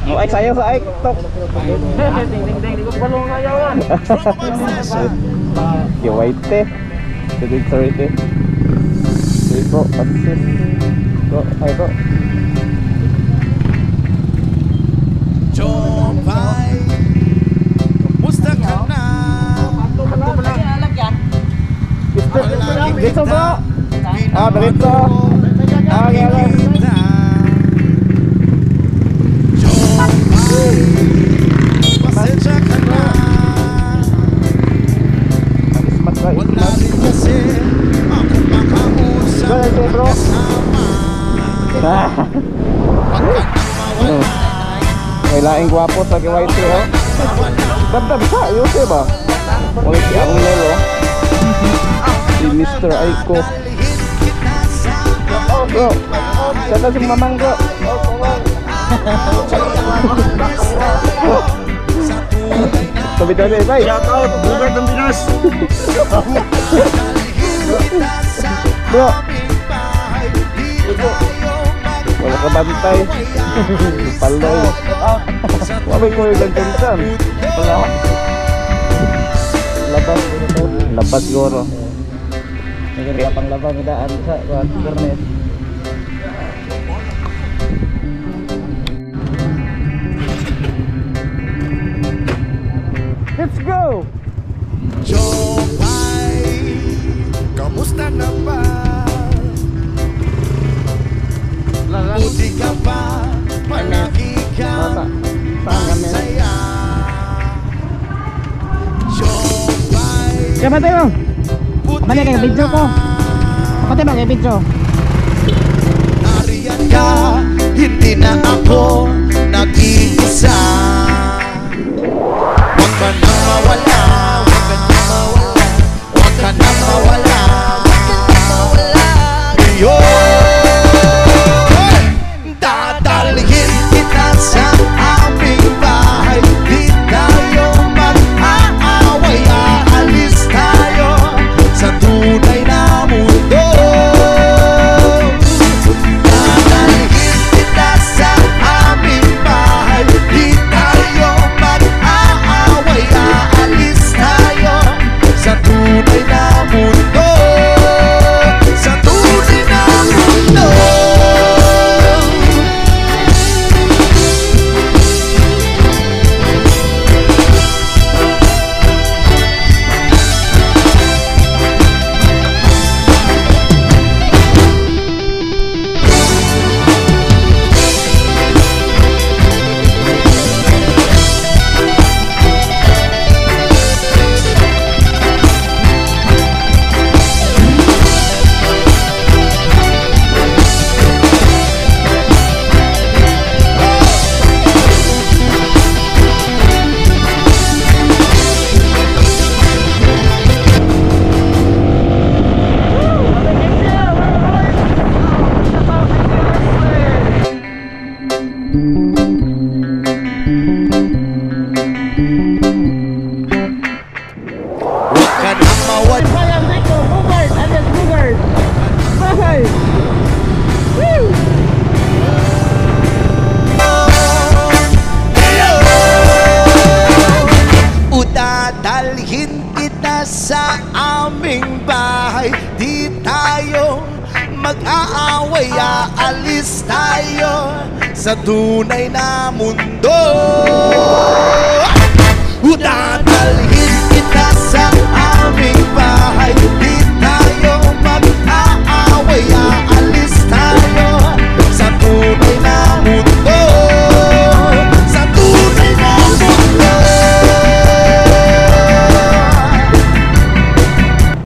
Mau X saya sa X tok. Ding-ding-ding, di ko balong ayawan. Ya wait teh. Jadi sorry teh. Jadi bro, pansis. Bro, ayo bro. Jopay, kumusta ka na? Dito bro. Ah, dito. Ah, gala. Jopay, pasensya ka na. Wala rin kasi ako makausap kasama. Pagka mawala, may laing gwapo sa KYT oh. Dabdab sa ayos ba? Wala si akong lolo. Si Mr. Aiko. Oh bro, sana si mamang bro. Sabi tadi, bye. Shout out, Bugar ng Pinas. Bro. Wala ka bantay. Paloy. Wala ko yung gantan. Wala. Labas goro. Nagir ka pang labang daan sa internet. Let's go! Jopay, kamusta na ba? Buti ka pa, palagi kang masaya. Jopay, Kaya ba tayo? buti Kapatid kayo video ko. Kapatid ba kayo video? nariyan ka, hindi na ako nag-iisa. Huwag ka na mawala, huwag ka na mawala, huwag ka na mawala, dadalhin kita sa aming bahay. Di tayo mag-aaway, aalis tayo sa tunay na mundo. Dadalhin kita sa aming bahay. Di tayo mag-aaway, aalis tayo sa tunay na mundo. Sa tunay na mundo. Huwag ka na mawala. Bayang Rico, Bugard, alias Bugard. Bye! Woo! Udadalhin kita sa aming bahay. Di tayo mag-aaway, aalis tayo sa tunay na mundo.